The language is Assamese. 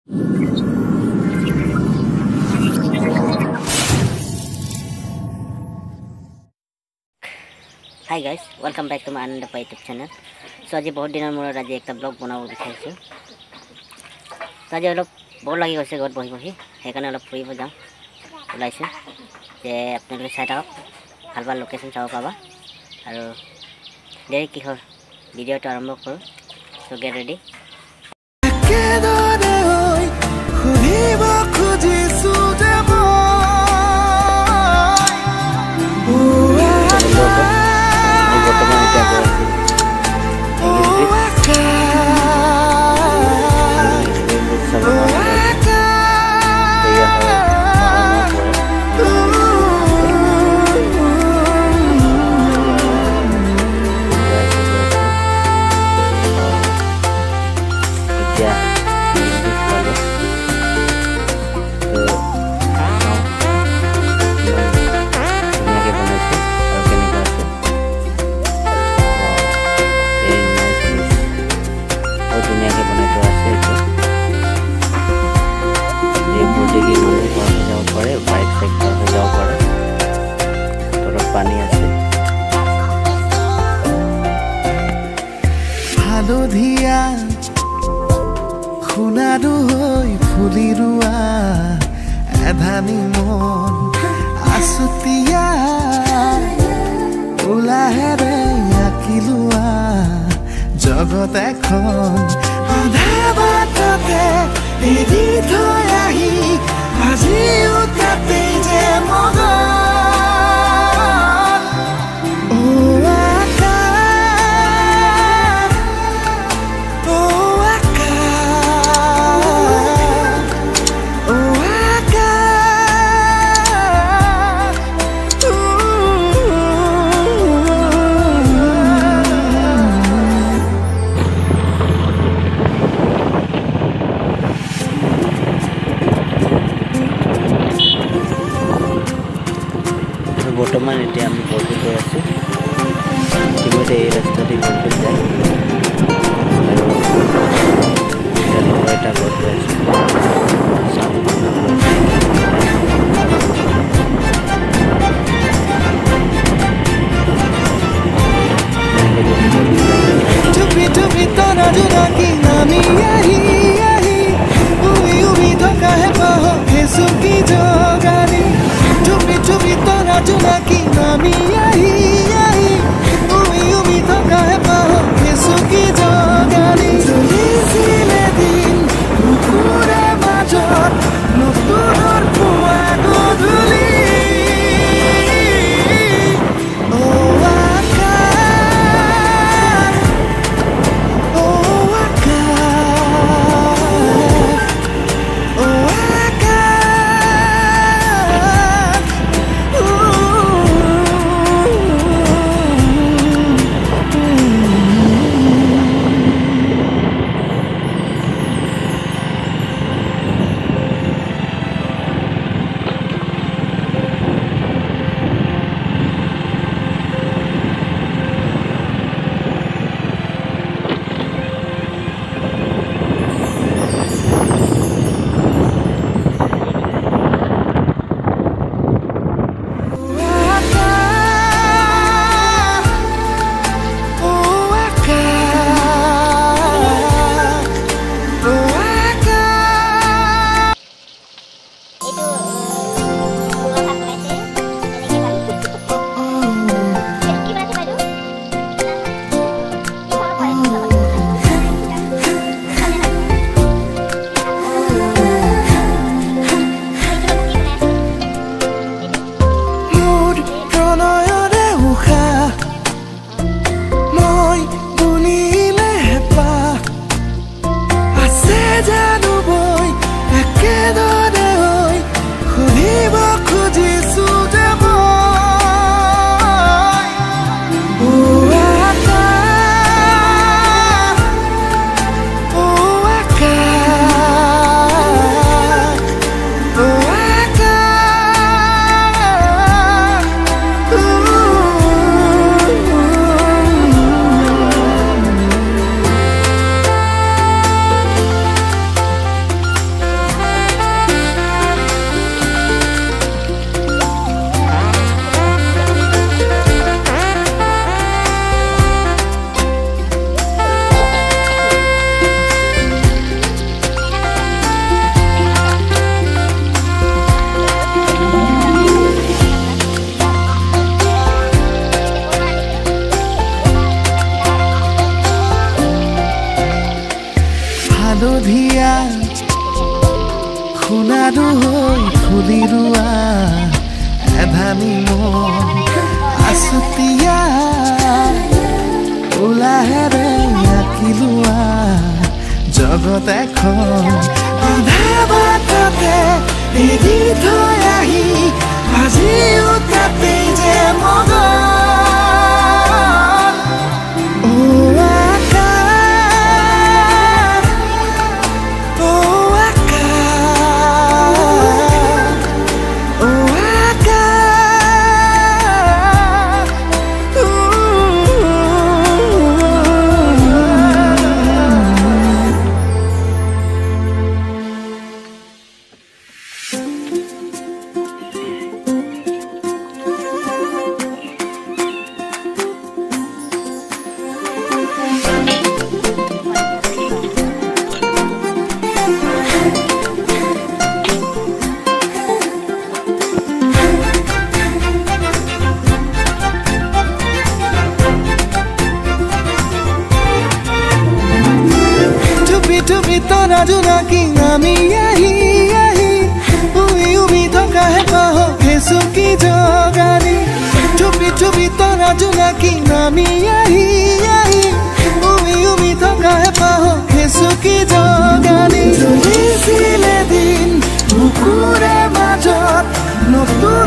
Hi guys, welcome back to my Ananda Pao YouTube channel. So আজি বহুত দিনৰ মূৰত আজি একটা ব্লগ বনাব বিচাৰিছো। তো আজি অলপ বৰ লাগি গৈছে ঘৰত বহি বহি, সেইকাৰণে অলপ ফুৰিব যাম ওলাইছো। যে আপোনালোকে চাই থাকক, ভাল ভাল লোকেশ্যন চাব পাবা আৰু দেৰি কিহৰ ভিডিঅ'টো আৰম্ভ কৰোঁ। So get ready. হালধীয়া সোণাৰু হৈ ফুলি ৰোৱা এধানি মন আছুতীয়া উলাহেৰে আঁকি লোৱা জগত এখন আধা বাটতে এৰি থৈ আহি আজিও তাতে যে মগন বৰ্তমান এতিয়া আমি বৰবিল গৈ আছোঁ। ইতিমধ্যে এই ৰাস্তাটি বৰবিল যায় আৰু এটা ঘৰত গৈ আছোঁ। চুপি চুপি তৰা জোনাকী নামি আহি আহি উই উই থকা হেঁপাহ চুকি জগালি চুপি চুপি তৰা জোনাকী নামি আহি আহি উই উই থকা হেঁপাহ চুকি জগালি চলিছিলে দিন সোণাৰু হৈ ফুলি ৰোৱা এধানি মন আছুতীয়া উলাহেৰে আঁকি লোৱা জগত এখন আধা বাটতে এৰি থৈ আহি আজিও তাতে যে মগন তৰা জোনাকী নামি আহি আহি উই উই থকাহে পাহকে চুকি জগানি চুপি চুপি তৰা জোনাকী নামি আহি আহি উই উই থকাহে পাহকে চুকি জগানি চলিছিলে দিন বুকুৰে মাজত নতুন